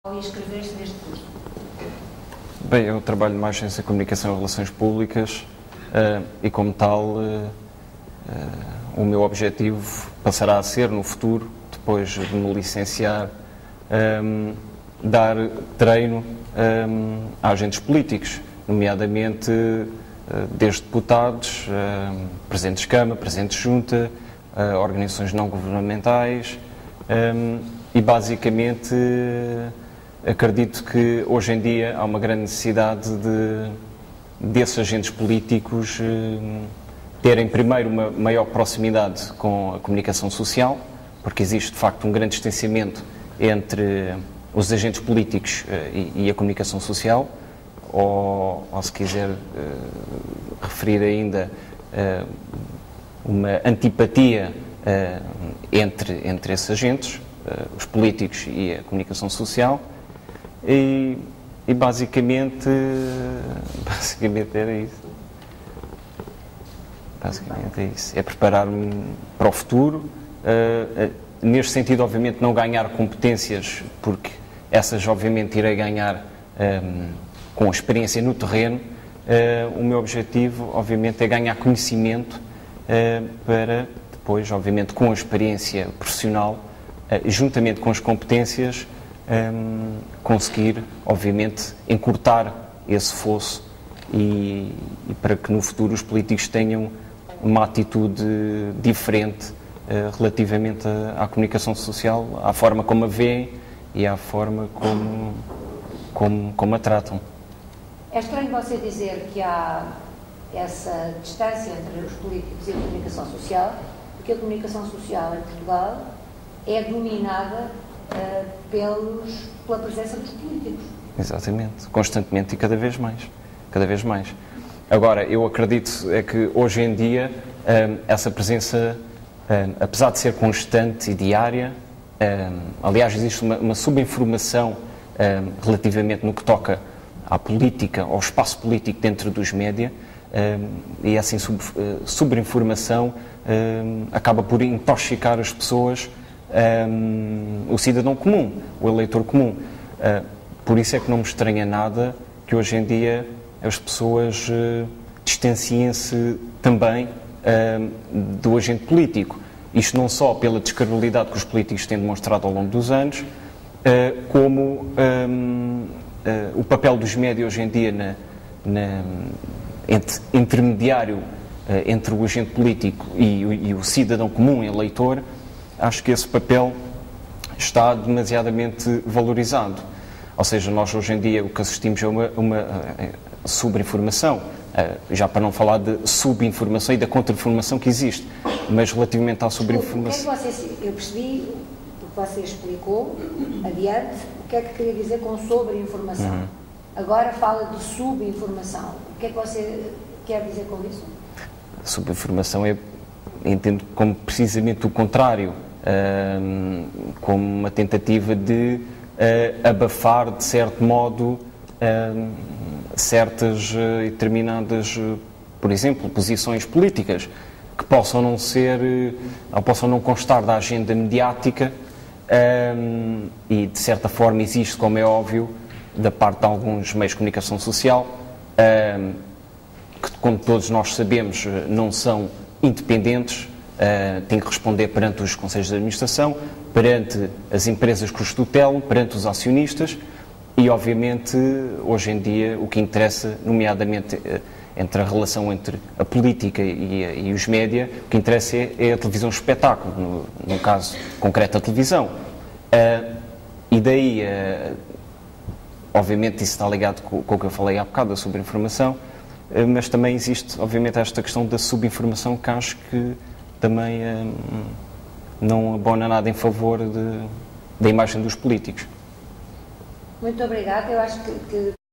e inscrever-se neste curso? Bem, eu trabalho numa agência de comunicação e relações públicas e, como tal, o meu objetivo passará a ser, no futuro, depois de me licenciar, dar treino a agentes políticos, nomeadamente desde deputados, presidentes de Câmara, presidentes de Junta, organizações não governamentais e, basicamente, acredito que hoje em dia há uma grande necessidade desses agentes políticos terem primeiro uma maior proximidade com a comunicação social, porque existe de facto um grande distanciamento entre os agentes políticos e a comunicação social, ou se quiser referir ainda uma antipatia entre esses agentes, os políticos e a comunicação social. E basicamente era isso. Basicamente é isso. É preparar-me para o futuro. Neste sentido, obviamente, não ganhar competências, porque essas, obviamente, irei ganhar com experiência no terreno. O meu objetivo, obviamente, é ganhar conhecimento para depois, obviamente, com a experiência profissional, juntamente com as competências, conseguir, obviamente, encurtar esse fosso e para que no futuro os políticos tenham uma atitude diferente relativamente à comunicação social, à forma como a veem e à forma como a tratam. É estranho você dizer que há essa distância entre os políticos e a comunicação social, porque a comunicação social em Portugal é dominada pela presença dos políticos. Exatamente, constantemente e cada vez mais. Cada vez mais. Agora, eu acredito que hoje em dia essa presença, apesar de ser constante e diária, aliás, existe uma subinformação relativamente no que toca à política, ao espaço político dentro dos média, e essa subinformação acaba por intoxicar as pessoas, o cidadão comum, o eleitor comum. Por isso é que não me estranha nada que hoje em dia as pessoas distanciem-se também do agente político. Isto não só pela descredibilidade que os políticos têm demonstrado ao longo dos anos, como o papel dos médias hoje em dia intermediário entre o agente político e o cidadão comum, eleitor. Acho que esse papel está demasiadamente valorizado. Ou seja, nós hoje em dia o que assistimos é uma sobreinformação, já para não falar de subinformação e da contra-informação que existe, mas relativamente à sobreinformação... Eu percebi o que você explicou, adiante, o que é que queria dizer com sobreinformação. Agora fala de subinformação. O que é que você quer dizer com isso? Subinformação entendo como precisamente o contrário, como uma tentativa de abafar, de certo modo, certas e determinadas, por exemplo, posições políticas que possam não ser, ou possam não constar da agenda mediática e, de certa forma, existe, como é óbvio, da parte de alguns meios de comunicação social, que, como todos nós sabemos, não são independentes, têm que responder perante os conselhos de administração, perante as empresas que os tutelam, perante os acionistas e, obviamente, hoje em dia o que interessa, nomeadamente entre a relação entre a política e os média, o que interessa é a televisão espetáculo, no caso concreto a televisão. E daí, obviamente, isso está ligado com o que eu falei há bocado, sobre a informação, mas também existe, obviamente, esta questão da subinformação que acho que também não abona nada em favor da imagem dos políticos. Muito obrigada. Eu acho que